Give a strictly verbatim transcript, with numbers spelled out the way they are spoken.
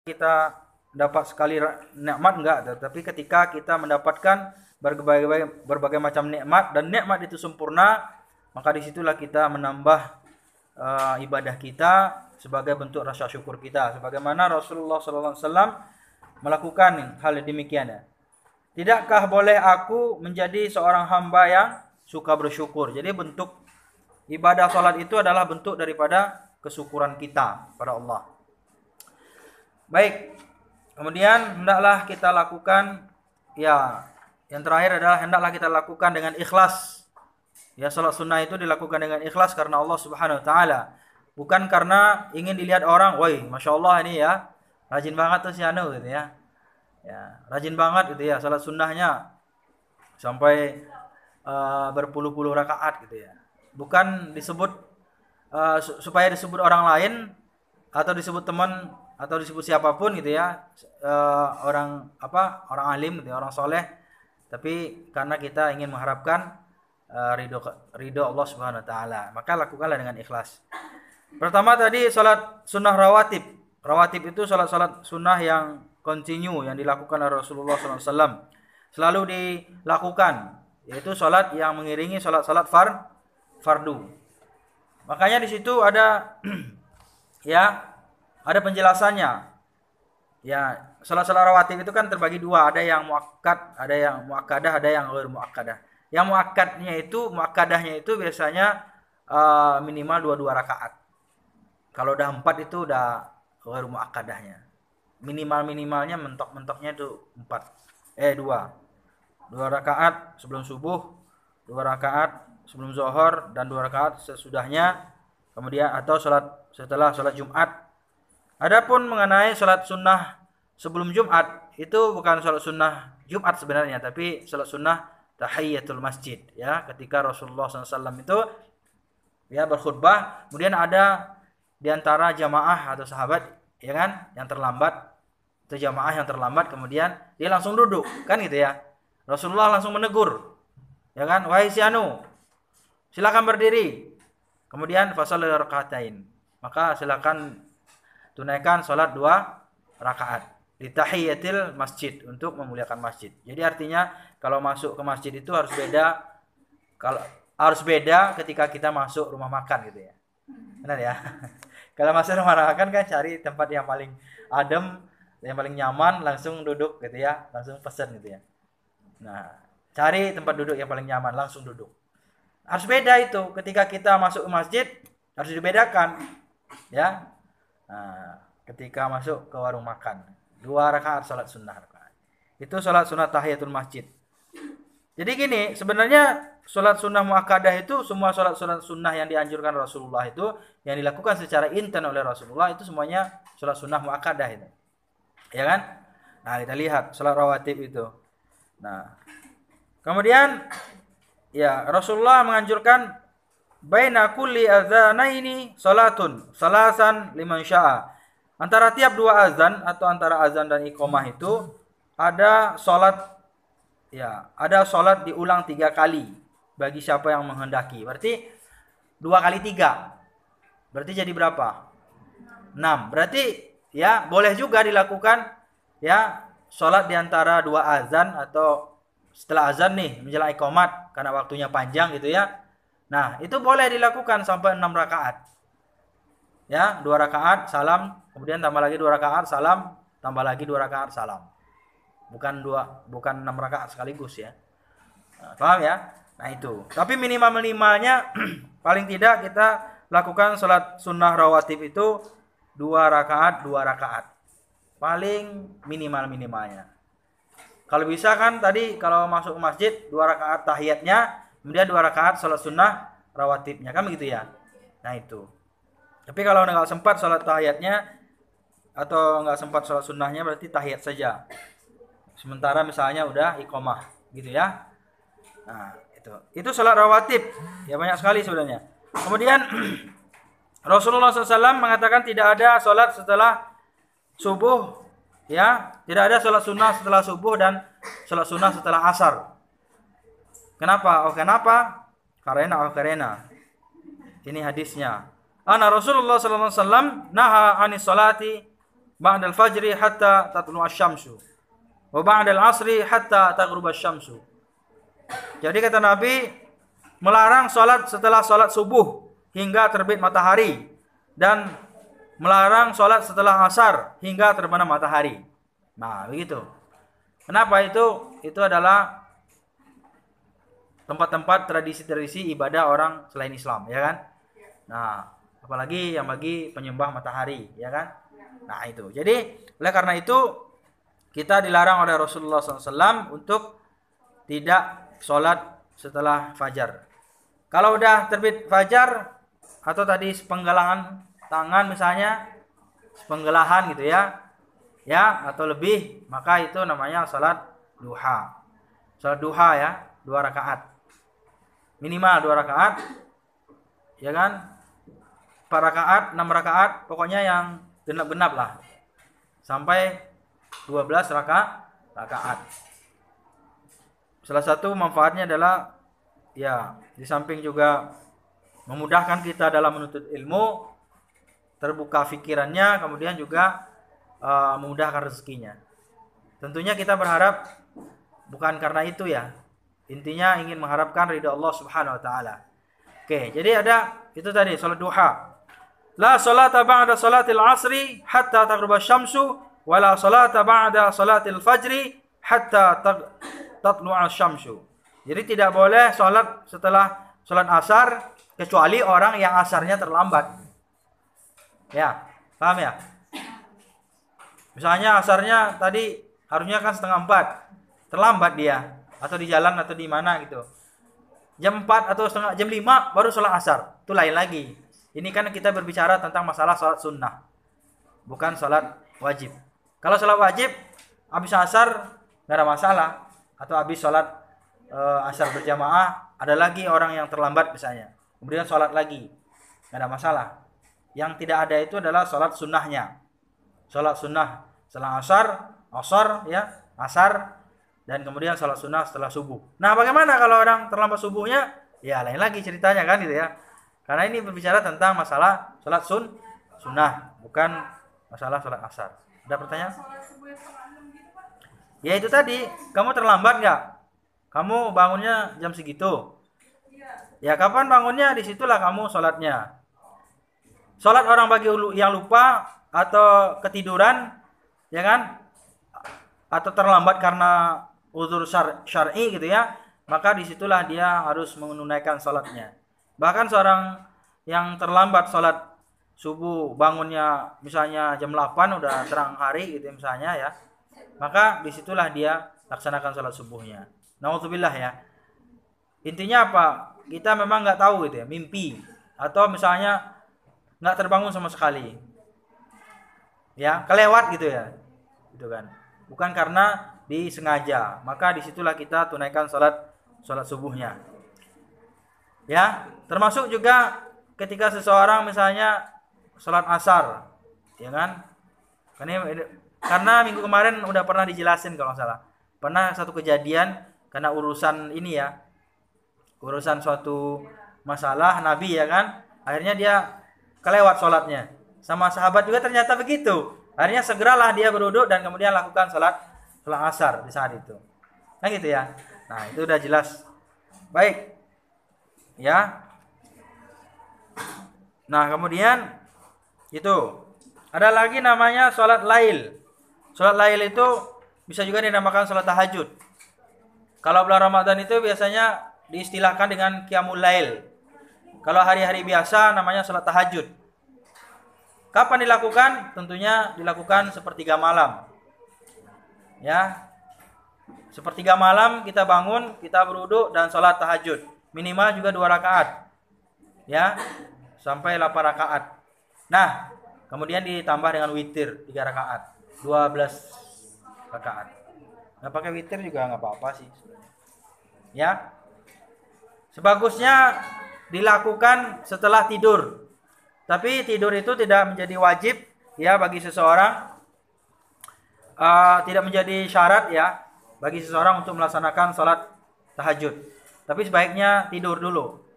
kita dapat sekali nikmat enggak, tetapi ketika kita mendapatkan berbagai berbagai macam nikmat dan nikmat itu sempurna, maka disitulah kita menambah uh, ibadah kita sebagai bentuk rasa syukur kita, sebagaimana Rasulullah sallallahu alaihi wasallam melakukan hal demikian. Tidakkah boleh aku menjadi seorang hamba yang suka bersyukur? Jadi bentuk ibadah salat itu adalah bentuk daripada kesyukuran kita pada Allah. Baik, kemudian hendaklah kita lakukan, ya, yang terakhir adalah hendaklah kita lakukan dengan ikhlas. Ya, salat sunnah itu dilakukan dengan ikhlas karena Allah Subhanahu Wa Taala, bukan karena ingin dilihat orang, woi, masya Allah ini ya, rajin banget tuh si Anu gitu ya, ya, rajin banget gitu ya, salat sunnahnya sampai uh, berpuluh-puluh rakaat gitu ya, bukan disebut uh, supaya disebut orang lain atau disebut teman atau disebut siapapun gitu ya, uh, orang apa orang alim gitu ya, orang soleh, tapi karena kita ingin mengharapkan uh, ridho ridho Allah Subhanahu Wa Taala, maka lakukanlah dengan ikhlas. Pertama tadi salat sunnah rawatib. Rawatib itu salat-salat sunnah yang continue yang dilakukan oleh Rasulullah sallallahu alaihi wasallam, selalu dilakukan, yaitu salat yang mengiringi salat-salat far fardu. Makanya di situ ada ya, ada penjelasannya. Ya, salat-salat rawatib itu kan terbagi dua, ada yang muakkad, ada yang muakkadah, ada yang ghair muakkadah. Yang muakkadnya itu, muakkadahnya itu biasanya uh, minimal dua-dua rakaat. Kalau udah empat itu udah ghair muakkadahnya. Minimal-minimalnya mentok-mentoknya itu empat. Eh dua. Dua rakaat sebelum subuh, dua rakaat sebelum zuhur, dan dua rakaat sesudahnya. Kemudian atau salat setelah salat Jumat. Adapun mengenai salat sunnah sebelum Jumat, itu bukan salat sunnah Jumat sebenarnya, tapi salat sunnah tahiyatul masjid, ya, ketika Rasulullah sallallahu alaihi wasallam itu ya berkhutbah, kemudian ada di antara jamaah atau sahabat, ya kan, yang terlambat, itu jamaah yang terlambat, kemudian dia langsung duduk, kan gitu ya. Rasulullah langsung menegur, ya kan, wahai si anu, silakan berdiri. Kemudian fasal rakaatain, maka silakan tunaikan salat dua rakaat di tahiyatil masjid, untuk memuliakan masjid. Jadi artinya kalau masuk ke masjid itu harus beda, kalau harus beda ketika kita masuk rumah makan gitu ya. Benar ya? Kalau masuk rumah makan kan cari tempat yang paling adem, yang paling nyaman, langsung duduk gitu ya, langsung pesen gitu ya. Nah, cari tempat duduk yang paling nyaman, langsung duduk. Harus beda itu ketika kita masuk ke masjid, harus dibedakan ya. Nah, ketika masuk ke warung makan, dua rakaat salat sunnah. Itu salat sunnah tahiyatul masjid. Jadi gini, sebenarnya salat sunnah muakkadah itu semua salat-salat sunnah yang dianjurkan Rasulullah itu, yang dilakukan secara inten oleh Rasulullah, itu semuanya salat sunnah muakkadah itu. Ya kan? Nah, kita lihat salat rawatib itu. Nah, kemudian ya, Rasulullah menganjurkan baina kulli adzanaini salatun salasan liman syaa. Antara tiap dua azan atau antara azan dan iqamah itu ada salat, ya, ada salat diulang tiga kali bagi siapa yang menghendaki. Berarti dua kali tiga. Berarti jadi berapa? enam. Berarti ya boleh juga dilakukan ya salat di antara dua azan atau setelah azan nih menjelang iqamat karena waktunya panjang gitu ya. Nah, itu boleh dilakukan sampai enam rakaat. Ya, dua rakaat salam, kemudian tambah lagi dua rakaat salam, tambah lagi dua rakaat salam. Bukan dua, bukan enam rakaat sekaligus ya. Nah, paham ya? Nah, itu. Tapi minimal-minimalnya paling tidak kita lakukan salat sunnah rawatib itu dua rakaat, dua rakaat. Paling minimal-minimalnya. Kalau bisa kan tadi kalau masuk ke masjid dua rakaat tahiyatnya, kemudian dua rakaat salat sunnah rawatibnya, kan begitu ya. Nah, itu. Tapi kalau nggak sempat salat tahiyatnya atau nggak sempat salat sunnahnya, berarti tahiyat saja. Sementara misalnya udah iqamah gitu ya. Nah, itu. Itu salat rawatib. Ya, banyak sekali sebenarnya. Kemudian Rasulullah shallallahu alaihi wasallam mengatakan tidak ada salat setelah subuh, ya, tidak ada salat sunnah setelah subuh dan salat sunnah setelah asar. Kenapa? Oh, kenapa? Karena oh, karena ini hadisnya. Ana Rasulullah sallallahu alaihi wasallam naha anis salati ba'dal fajri hatta tatlu'a asy-syamsu wa ba'dal 'asri hatta taghruba asy-syamsu. Jadi kata Nabi melarang salat setelah salat subuh hingga terbit matahari dan melarang salat setelah asar hingga terbenam matahari. Nah, begitu. Kenapa itu? Itu adalah tempat-tempat tradisi-tradisi ibadah orang selain Islam, ya kan? Nah, apalagi yang bagi penyembah matahari, ya kan? Nah, itu. Jadi, oleh karena itu kita dilarang oleh Rasulullah shallallahu alaihi wasallam untuk tidak sholat setelah fajar. Kalau udah terbit fajar atau tadi sepenggalangan tangan misalnya, sepenggelahan gitu ya, ya atau lebih, maka itu namanya sholat duha. Sholat duha ya, dua rakaat. Minimal dua rakaat, ya kan? Empat rakaat, enam rakaat, pokoknya yang genap-genap lah. Sampai dua belas rakaat, rakaat. Salah satu manfaatnya adalah ya, di samping juga memudahkan kita dalam menuntut ilmu, terbuka fikirannya, kemudian juga uh, memudahkan rezekinya. Tentunya kita berharap bukan karena itu ya. Intinya ingin mengharapkan ridha Allah Subhanahu wa taala. Oke, jadi ada itu tadi salat duha. La salata ba'da salatil asri hatta taghruba syamsu wa la salata ba'da salatil fajri hatta tatlu'a syamsu. Jadi tidak boleh salat setelah salat asar kecuali orang yang asarnya terlambat. Ya, paham ya? Misalnya asarnya tadi harusnya kan setengah empat, terlambat dia. Atau di jalan atau di mana gitu. Jam empat atau setengah jam lima baru sholat asar. Itu lain lagi. Ini kan kita berbicara tentang masalah sholat sunnah. Bukan sholat wajib. Kalau sholat wajib habis asar enggak ada masalah. Atau habis sholat e, asar berjamaah ada lagi orang yang terlambat misalnya. Kemudian sholat lagi. Enggak ada masalah. Yang tidak ada itu adalah sholat sunnahnya. Sholat sunnah setelah asar, asar ya, asar dan kemudian salat sunnah setelah subuh. Nah, bagaimana kalau orang terlambat subuhnya? Ya, lain lagi ceritanya kan gitu ya. Karena ini berbicara tentang masalah salat sun sunnah, bukan masalah salat asar. Ada pertanyaan? Ya itu tadi, kamu terlambat nggak? Kamu bangunnya jam segitu. Ya, kapan bangunnya? Disitulah kamu salatnya. Salat orang bagi yang lupa atau ketiduran, ya kan? Atau terlambat karena uzur syar'i gitu ya, maka disitulah dia harus menunaikan salatnya. Bahkan seorang yang terlambat salat subuh bangunnya misalnya jam delapan udah terang hari gitu misalnya ya, maka disitulah dia laksanakan salat subuhnya. Nauzubillah ya. Intinya apa? Kita memang nggak tahu gitu ya, mimpi atau misalnya nggak terbangun sama sekali, ya kelewat gitu ya, gitu kan. Bukan karena disengaja, maka disitulah kita tunaikan salat salat subuhnya. Ya, termasuk juga ketika seseorang misalnya salat asar, ya kan? Karena, karena minggu kemarin udah pernah dijelasin kalau nggak salah. Pernah satu kejadian karena urusan ini ya, urusan suatu masalah Nabi ya kan, akhirnya dia kelewat salatnya. Sama sahabat juga ternyata begitu. Akhirnya segeralah dia berwudu dan kemudian lakukan salat salat asar di saat itu. Nah gitu ya. Nah, itu udah jelas. Baik. Ya. Nah, kemudian itu ada lagi namanya salat lail. Salat lail itu bisa juga dinamakan salat tahajud. Kalau bulan Ramadan itu biasanya diistilahkan dengan qiyamul lail. Kalau hari-hari biasa namanya salat tahajud. Kapan dilakukan? Tentunya dilakukan sepertiga malam. Ya. Sepertiga malam kita bangun, kita berwudu dan salat tahajud. Minimal juga dua rakaat. Ya. Sampai delapan rakaat. Nah, kemudian ditambah dengan witir tiga rakaat. dua belas rakaat. Enggak pakai witir juga enggak apa-apa sih. Ya. Sebagusnya dilakukan setelah tidur. Tapi tidur itu tidak menjadi wajib ya bagi seseorang, uh, tidak menjadi syarat ya bagi seseorang untuk melaksanakan salat tahajud. Tapi sebaiknya tidur dulu.